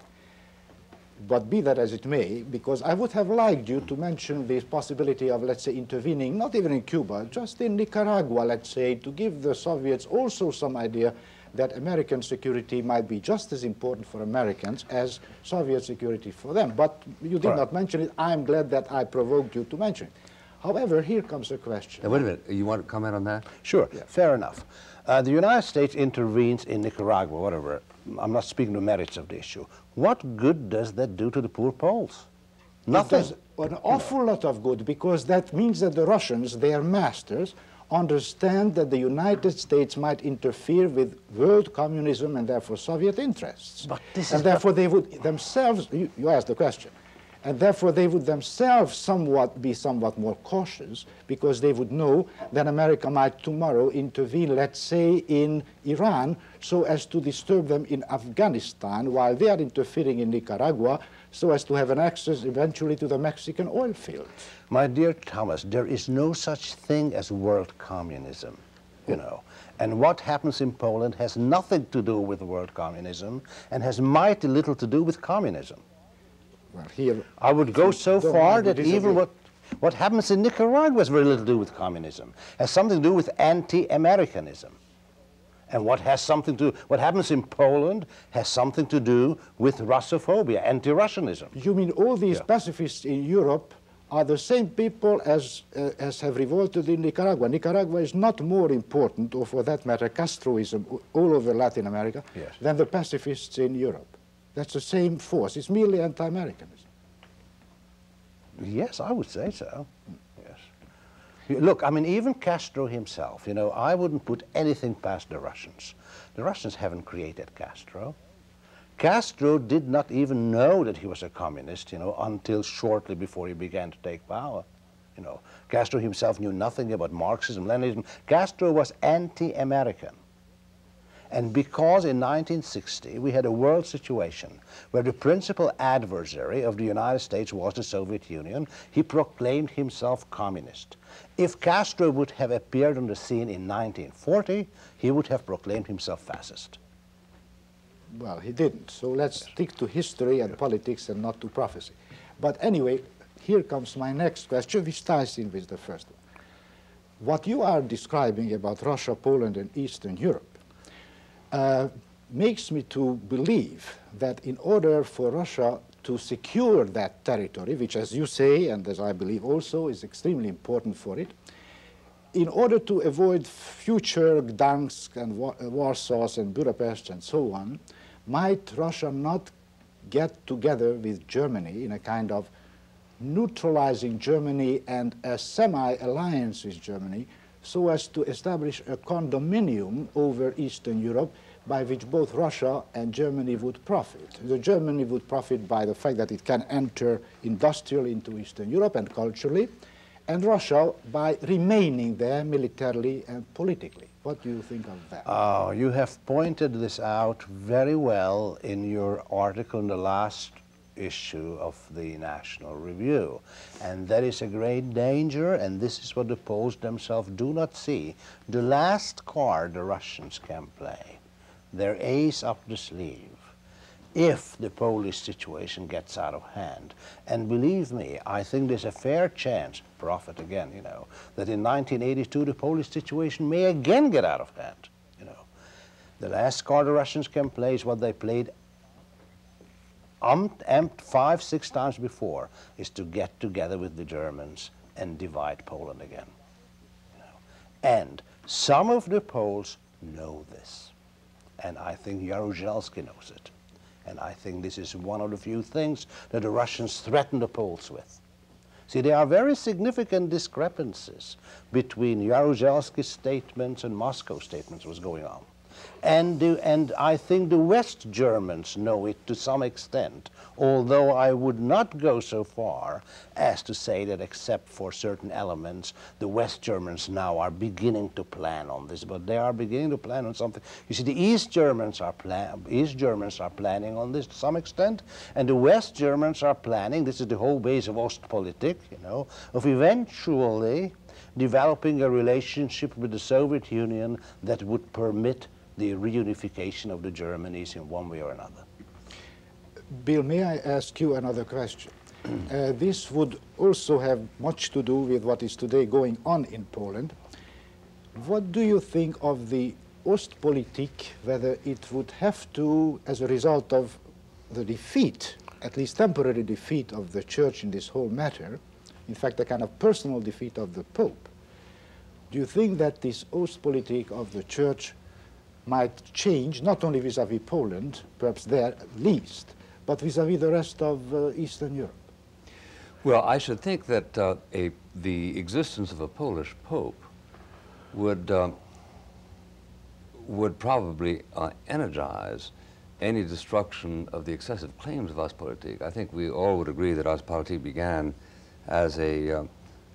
But be that as it may, because I would have liked you to mention the possibility of, let's say, intervening, not even in Cuba, just in Nicaragua, let's say, to give the Soviets also some idea that American security might be just as important for Americans as Soviet security for them. But you did not mention it. I'm glad that I provoked you to mention it. However, here comes a question. Now, wait a minute. You want to comment on that? Sure, fair enough. The United States intervenes in Nicaragua, whatever. I'm not speaking the merits of the issue. What good does that do to the poor Poles? Nothing. It does an awful lot of good, because that means that the Russians, their masters, understand that the United States might interfere with world communism and therefore Soviet interests. But this and is therefore they would themselves, you asked the question, and therefore they would themselves be somewhat more cautious, because they would know that America might tomorrow intervene, let's say, in Iran, so as to disturb them in Afghanistan, while they are interfering in Nicaragua, so as to have an access eventually to the Mexican oil fields. My dear Thomas, there is no such thing as world communism, you know. And what happens in Poland has nothing to do with world communism and has mighty little to do with communism. Well, here, I would go so far that even what happens in Nicaragua has very little to do with communism. It has something to do with anti-Americanism. And what happens in Poland has something to do with Russophobia, anti-Russianism. You mean all these pacifists in Europe are the same people as have revolted in Nicaragua? Nicaragua is not more important, or for that matter, Castroism all over Latin America, than the pacifists in Europe. That's the same force. It's merely anti-Americanism. Yes, I would say so. Yes. Look, I mean, even Castro himself, you know, I wouldn't put anything past the Russians. The Russians haven't created Castro. Castro did not even know that he was a communist, you know, until shortly before he began to take power. You know, Castro himself knew nothing about Marxism, Leninism. Castro was anti-American. And because in 1960 we had a world situation where the principal adversary of the United States was the Soviet Union, he proclaimed himself communist. If Castro would have appeared on the scene in 1940, he would have proclaimed himself fascist. Well, he didn't. So let's stick to history and politics and not to prophecy. But anyway, here comes my next question, which ties in with the first one. What you are describing about Russia, Poland, and Eastern Europe makes me to believe that in order for Russia to secure that territory, which, as you say, and as I believe also, is extremely important for it, in order to avoid future Gdansk and Warsaws and Budapest and so on, might Russia not get together with Germany in a kind of neutralizing Germany and a semi-alliance with Germany, so as to establish a condominium over Eastern Europe by which both Russia and Germany would profit. The Germany would profit by the fact that it can enter industrially into Eastern Europe and culturally, and Russia by remaining there militarily and politically. What do you think of that? You have pointed this out very well in your article in the last issue of the National Review. And that is a great danger, and this is what the Poles themselves do not see. The last card the Russians can play, their ace up the sleeve, if the Polish situation gets out of hand. And believe me, I think there's a fair chance, prophet again, you know, that in 1982 the Polish situation may again get out of hand, you know. The last card the Russians can play is what they played 5-6 times before, is to get together with the Germans and divide Poland again. You know. And some of the Poles know this. And I think Jaruzelski knows it. And I think this is one of the few things that the Russians threaten the Poles with. See, there are very significant discrepancies between Jaruzelski's statements and Moscow statements what's going on. And I think the West Germans know it to some extent, although I would not go so far as to say that except for certain elements, the West Germans now are beginning to plan on this, but they are beginning to plan on something. You see, the East Germans are planning on this to some extent, and the West Germans are planning, this is the whole base of Ostpolitik, you know, of eventually developing a relationship with the Soviet Union that would permit the reunification of the Germanies in one way or another. Bill, may I ask you another question? This would also have much to do with what is today going on in Poland. What do you think of the Ostpolitik, whether it would have to, as a result of the defeat, at least temporary defeat of the Church in this whole matter, in fact a kind of personal defeat of the Pope, do you think that this Ostpolitik of the Church might change, not only vis-à-vis Poland, perhaps there at least, but vis-à-vis the rest of Eastern Europe? Well, I should think that the existence of a Polish Pope would probably energize any destruction of the excessive claims of Ostpolitik. I think we all would agree that Ostpolitik began as an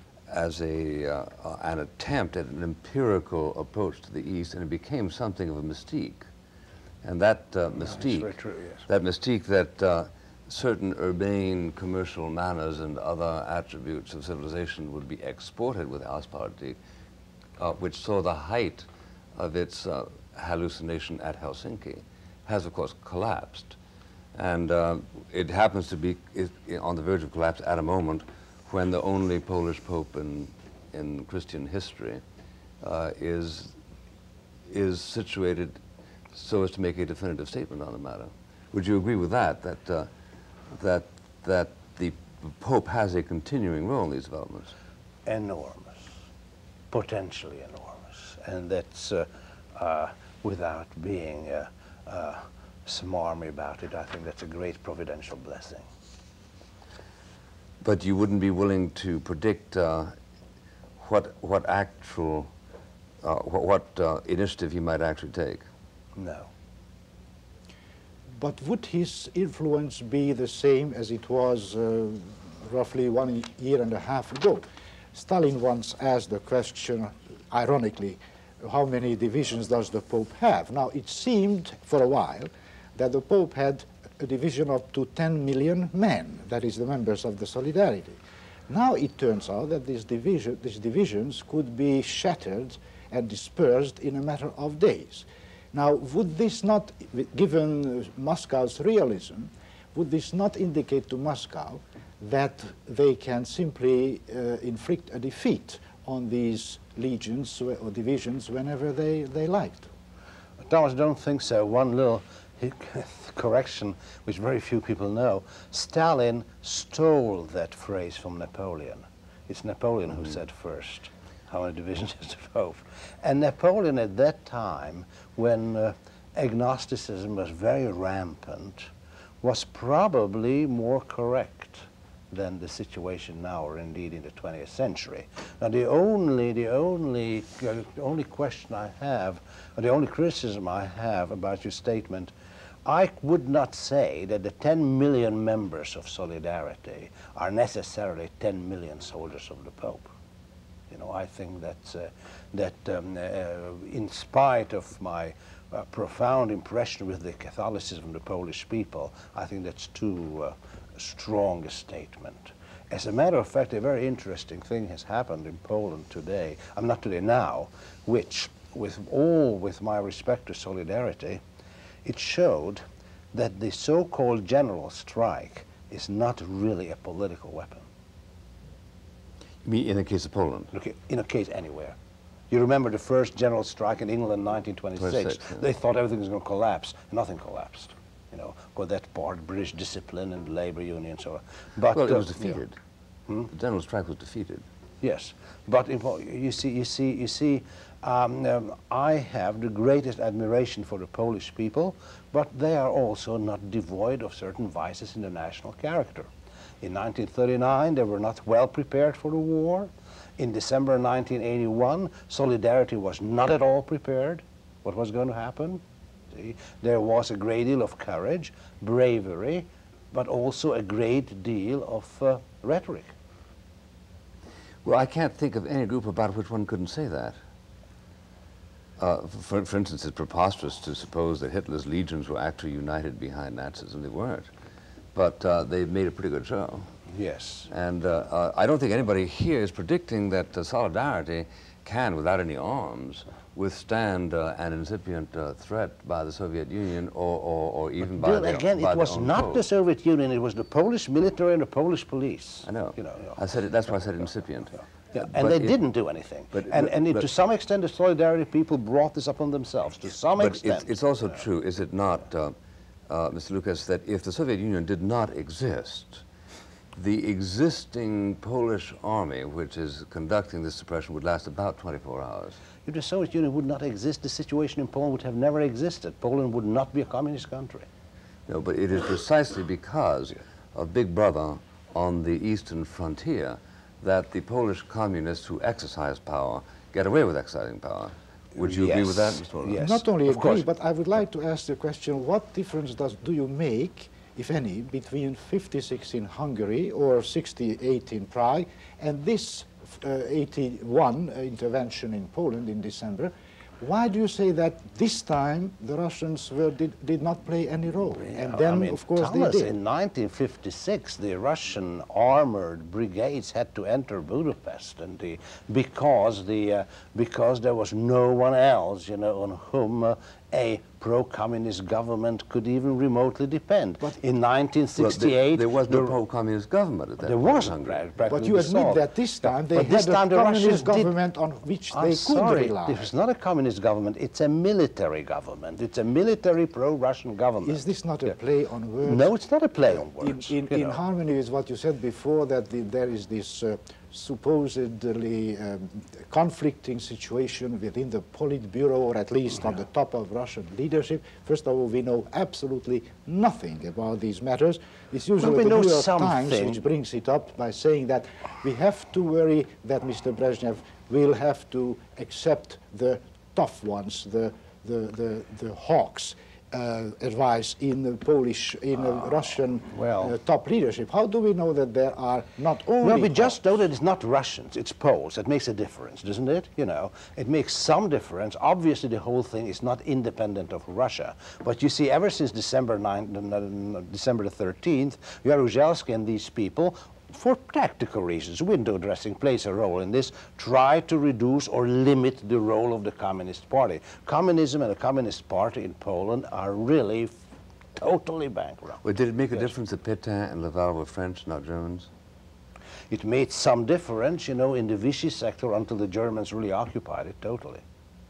attempt at an empirical approach to the East, and it became something of a mystique. And that mystique, very true, yes. that mystique that certain urbane commercial manners and other attributes of civilization would be exported with Ostpolitik, which saw the height of its hallucination at Helsinki, has of course collapsed. And it happens to be on the verge of collapse at a moment when the only Polish Pope in Christian history is situated so as to make a definitive statement on the matter. Would you agree with that, that the Pope has a continuing role in these developments? Enormous, potentially enormous, and that's without being smarmy about it, I think that's a great providential blessing. But you wouldn't be willing to predict what initiative he might actually take? No. But would his influence be the same as it was roughly 1.5 years ago? Stalin once asked the question, ironically, how many divisions does the Pope have? Now, it seemed for a while that the Pope had a division up to 10 million men, that is the members of the Solidarity. Now it turns out that these divisions could be shattered and dispersed in a matter of days. Now, would this not, given Moscow's realism, would this not indicate to Moscow that they can simply inflict a defeat on these legions or divisions whenever they liked? Thomas, I don't think so. One little correction, which very few people know. Stalin stole that phrase from Napoleon. It's Napoleon who said first how many divisions is the Pope. And Napoleon at that time, when agnosticism was very rampant, was probably more correct than the situation now, or indeed in the 20th century. Now, the only question I have, or the only criticism I have about your statement, I would not say that the 10 million members of Solidarity are necessarily 10 million soldiers of the Pope. You know, I think that in spite of my profound impression with the Catholicism of the Polish people, I think that's too strong a statement. As a matter of fact, a very interesting thing has happened in Poland today, not today, now, which, with my respect to Solidarity, it showed that the so-called general strike is not really a political weapon. You mean in the case of Poland? Okay, in a case anywhere. You remember the first general strike in England in 1926. Yeah. They thought everything was going to collapse. Nothing collapsed. You know, got that part, British discipline and labor union, so on. But well, it was defeated. You know, The general strike was defeated. Yes, but you see, I have the greatest admiration for the Polish people, but they are also not devoid of certain vices in the national character. In 1939, they were not well prepared for the war. In December 1981, Solidarity was not at all prepared. What was going to happen? See, there was a great deal of courage, bravery, but also a great deal of rhetoric. Well, I can't think of any group about which one couldn't say that. For instance, it's preposterous to suppose that Hitler's legions were actually united behind Nazism. They weren't. But they made a pretty good show. Yes. And I don't think anybody here is predicting that Solidarity can, without any arms, withstand an incipient threat by the Soviet Union or even by Bill, their again, by it was their own not foes. the Soviet Union, it was the Polish military and the Polish police. I know. You know. I said it, that's why I said incipient. Yeah, and they didn't do anything. To some extent, the Solidarity people brought this upon themselves, to some extent. But it's also true, is it not, Mr. Lukacs, that if the Soviet Union did not exist, the existing Polish army, which is conducting this suppression, would last about 24 hours. If the Soviet Union would not exist, the situation in Poland would have never existed. Poland would not be a communist country. No, but it is precisely because of Big Brother on the eastern frontier that the Polish communists who exercise power get away with exercising power. Would you agree with that, Mr. Molnar? Yes. Not only Of agree, course. but I would like to ask the question, what difference do you make, if any, between 56 in Hungary or 68 in Prague and this 81 intervention in Poland in December? Why do you say that this time the Russians did not play any role? Yeah, And then, I mean, of course, Thomas, they did. in 1956, the Russian armored brigades had to enter Budapest, and because there was no one else, you know, on whom a pro-communist government could even remotely depend. But in 1968, there was no pro-communist government at that there point. wasn't. But you admit that this time they But this had time a the Russians communist did- government on which I'm they could rely. This is not a communist government, it's a military government. It's a military pro-Russian government. Is this not a play on words? No, it's not a play on words. In harmony with what you said before, that there is this supposedly conflicting situation within the Politburo, or at least on the top of Russian leadership. First of all, we know absolutely nothing about these matters. It's usually we the know New York Times something. which brings it up by saying that we have to worry that Mr. Brezhnev will have to accept the tough ones, the hawks. Advice in the Polish, in the Russian top leadership. How do we know that there are not only... Well, we just know that it's not Russians, it's Poles. That makes a difference, doesn't it? You know, it makes some difference. Obviously, the whole thing is not independent of Russia. But you see, ever since December the 13th, Jaruzelski and these people, for tactical reasons, window dressing plays a role in this, try to reduce or limit the role of the Communist Party. Communism and the Communist Party in Poland are really totally bankrupt. Well, did it make a difference that Pétain and Laval were French, not Germans? It made some difference, you know, in the Vichy sector until the Germans really occupied it totally.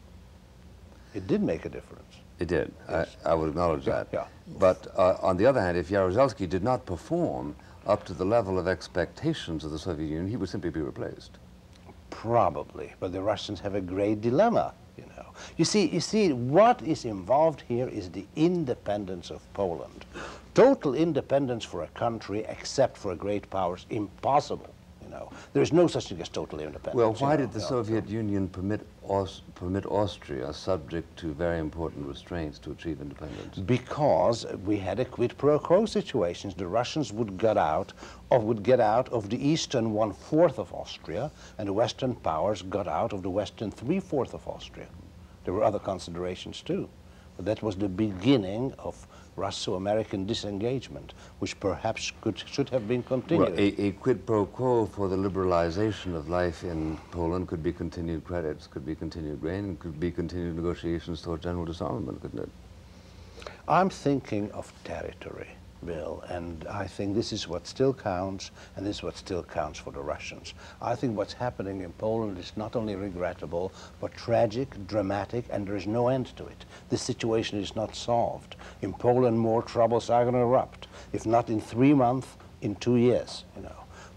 It did make a difference. It did. Yes. I would acknowledge that. Yeah. But on the other hand, if Jaruzelski did not perform up to the level of expectations of the Soviet Union, he would simply be replaced. Probably, but the Russians have a great dilemma, you know. You see, what is involved here is the independence of Poland. Total independence for a country, except for a great power, is impossible, you know. There is no such thing as total independence. Well, why you know, did the Soviet Union permit Austria, subject to very important restraints, to achieve independence? Because we had a quid pro quo situation. The Russians would get out of the eastern 1/4 of Austria, and the Western powers got out of the western 3/4 of Austria. There were other considerations too, but that was the beginning of Russo-American disengagement, which perhaps should have been continued. Well, a quid pro quo for the liberalization of life in Poland could be continued credits, could be continued grain, and could be continued negotiations toward general disarmament, couldn't it? I'm thinking of territory, Bill, and I think this is what still counts, and this is what still counts for the Russians. I think what's happening in Poland is not only regrettable, but tragic, dramatic, and there is no end to it. This situation is not solved. In Poland, more troubles are going to erupt, if not in 3 months, in 2 years, you know.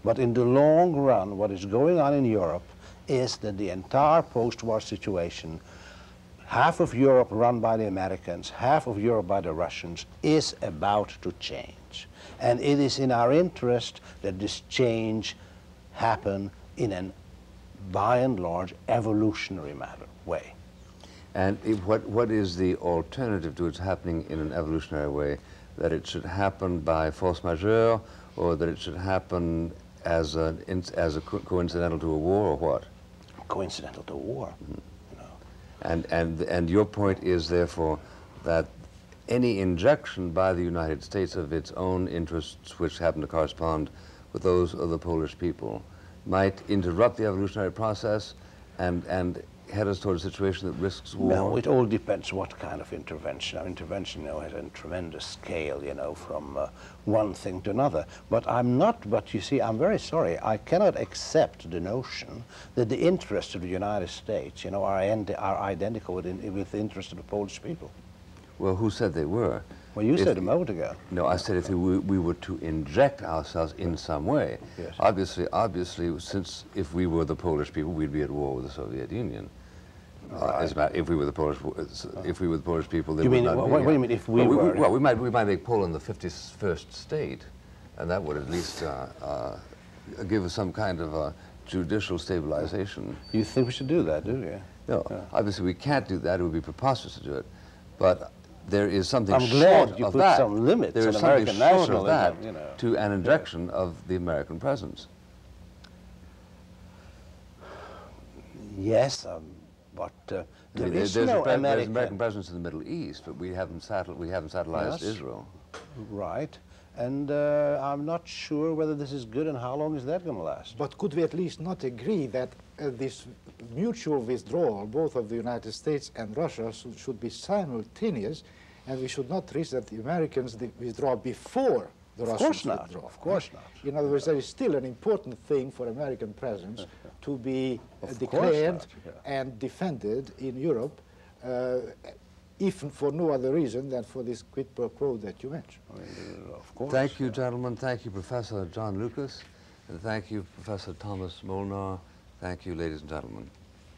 But in the long run, what is going on in Europe is that the entire post-war situation, half of Europe run by the Americans, half of Europe by the Russians, is about to change. And it is in our interest that this change happen in an, by and large, evolutionary way. And what is the alternative to its happening in an evolutionary way? That it should happen by force majeure, or that it should happen as a coincidental to a war, or what? Coincidental to war. Mm-hmm. You know. And your point is, therefore, that any injection by the United States of its own interests, which happen to correspond with those of the Polish people, might interrupt the evolutionary process and head us toward a situation that risks war? No, it all depends what kind of intervention. Intervention, you know, has a tremendous scale, you know, from one thing to another. But you see, I'm very sorry, I cannot accept the notion that the interests of the United States, you know, are identical with the interests of the Polish people. Well, who said they were? Well, you said a moment ago. No, I said if we were to inject ourselves in some way. Yes. Obviously, since if we were the Polish people, we'd be at war with the Soviet Union. Right. As a matter, if we were the Polish people, then you mean, not what do you mean if we were? Well, we might make Poland the 51st state, and that would at least give us some kind of judicial stabilization. You think we should do that, do you? No, obviously we can't do that. It would be preposterous to do it. But there is something I'm glad short you of put that. some limits There is on something American short of that nationalism, you know. to an injection of the American presence. Yes, but there is There's no there's American. American presence in the Middle East, but we haven't satellized Yes. Israel. Right, and I'm not sure whether this is good and how long is that going to last. But could we at least not agree that this mutual withdrawal, both of the United States and Russia, should be simultaneous, and we should not risk that the Americans withdraw before the Russians withdraw? Of course not. In other words, there is still an important thing for American presence to be Of declared course not, and defended in Europe, if for no other reason than for this quid pro quo that you mentioned. I mean, of course. Thank you, gentlemen. Thank you, Professor John Lukacs, and thank you, Professor Thomas Molnar. Thank you, ladies and gentlemen.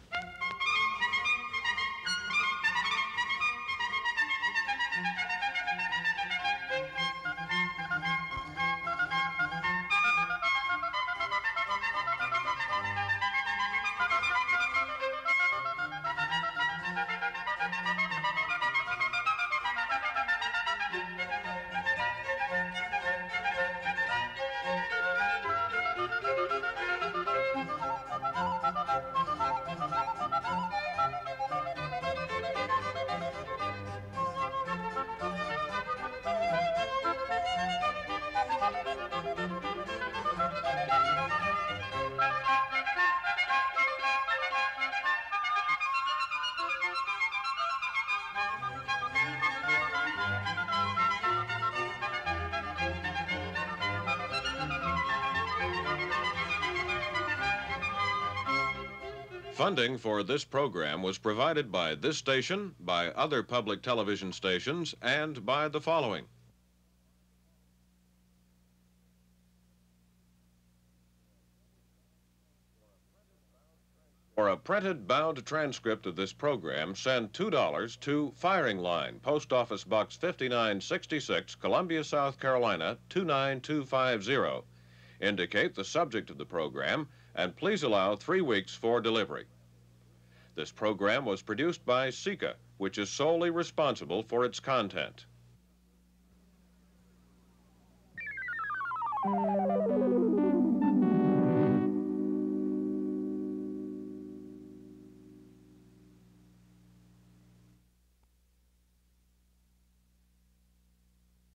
Funding for this program was provided by this station, by other public television stations, and by the following. For a printed bound transcript of this program, send $2 to Firing Line, Post Office Box 5966, Columbia, South Carolina 29250. Indicate the subject of the program, and please allow 3 weeks for delivery. This program was produced by SICA, which is solely responsible for its content.